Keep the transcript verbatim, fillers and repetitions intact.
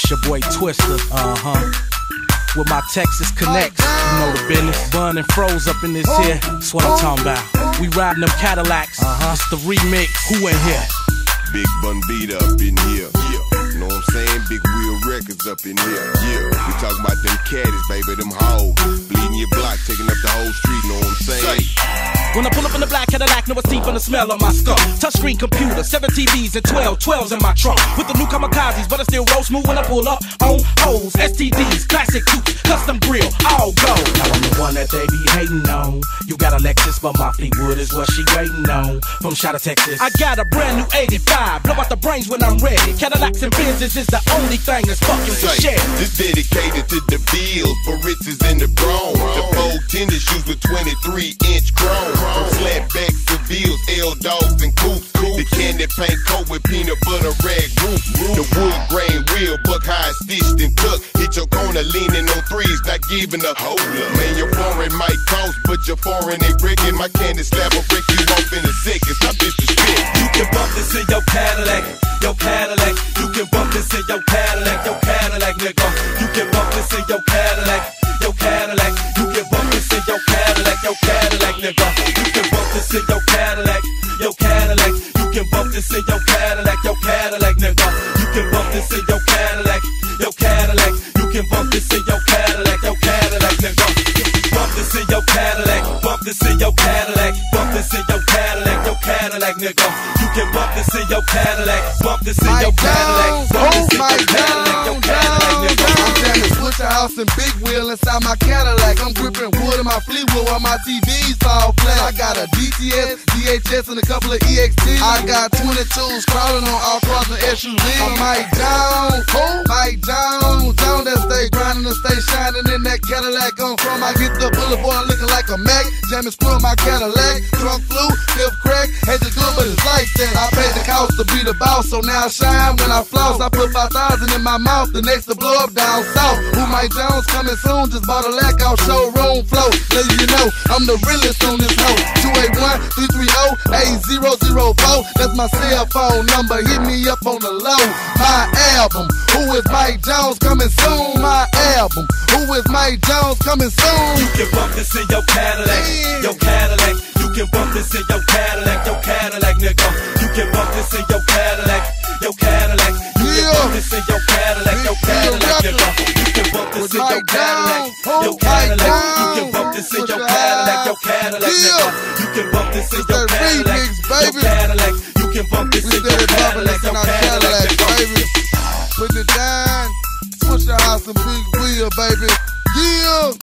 It's your boy Twister, uh-huh. With my Texas Connects, you know the business. Bun and froze up in this here, that's what I'm talking about. We riding them Cadillacs, uh-huh. It's the remix. Who in here? Big Bun beat up in here, yeah. Know what I'm saying? Big Wheel Records up in here, yeah. We talking about them caddies, baby, them hoes. Bleeding your block, taking up the whole street, know what I'm saying? When I pull up in the black Cadillac, know it's deep from the smell of my skunk. Touchscreen computer, seven T Vs and twelve, twelves in my trunk. With the new kamikazes, but I still roll smooth when I pull up on hoes, S T Ds, classic tooth, custom grill, all go. Now I'm the one that they be hating on. You got a Lexus, but my Fleetwood is what she waiting on. From Shadow, Texas, I got a brand new eighty-five. Blow out the brains when I'm ready. Cadillacs and Benzes is the only thing that's fucking for shit. This dedicated to the bills, for riches in the bronze. The fold tennis shoes with twenty-three inch chrome. From slapbacks to Bills, L-Dogs and Coops. The candy paint coat with peanut butter rag roof. The wood grain wheel, buck high stitched and tucked. Hit your corner leaning on threes, not giving a hold up. Man, your foreign might cost, but your foreign ain't breaking. My candy slab will break you off in a second. Stop this the shit. You can bump this in your Cadillac, your Cadillac. You can bump this in your Cadillac, your Cadillac, nigga. You can bump this in your Cadillac, your Cadillac. You can bump this in your Cadillac, your Cadillac, nigga. You can bump this in your Cadillac, your Cadillac. You can bump this in your Cadillac, your Cadillac, nigga. You can bump this in your Cadillac, your Cadillac. You can bump this in your Cadillac, your Cadillac, nigga. Bump this in your Cadillac, bump this in your Cadillac, bump this in your Cadillac, your Cadillac, nigga. You can bump this in your Cadillac, bump this in your Cadillac, bump this in your Cadillac, your Cadillac, nigga. I'm jamming Switcher House and Big Wheel inside my Cadillac. I'm gripping wood in my Fleetwood while my T Vs fall flat. I got a D T S, D H S, and a couple of E X Ts. I got twenty-twos crawling on all cars and S U Vs. I'm Mike Jones, Mike Jones, Jones that stay grinding and stay shining in that Cadillac on chrome. I get the boulevard looking like a Mac, jamming screw in my Cadillac. Trunk flew, fifth crack, hate to good, but it's like that. I paid the cost to be the boss, so now I shine when I floss. I put five thousand in my mouth, the next to blow up down south. Who Mike Jones coming soon, just bought a lack out showroom flow. Let you know, I'm the realest on this hoe. two eight one, three three zero, eight zero zero four, that's my cell phone number, hit me up on the low. My album, Who is Mike Jones coming soon? My album, Who is Mike Jones coming soon? You can bump this in your Cadillac, your Cadillac. You can bump this in your Cadillac, your Cadillac, nigga. You can bump this in your Cadillac, your Cadillac. You can bump this in your Cadillac, your Cadillac, nigga. You can bump this in your Cadillac, your Cadillac. You can bump this in your Cadillac, your Cadillac, nigga. You can bump this in your Cadillac, your Cadillac. You can bump this in your Cadillac, your Cadillac, baby. Put it down, Switcher House and Big Wheel, baby. Yeah.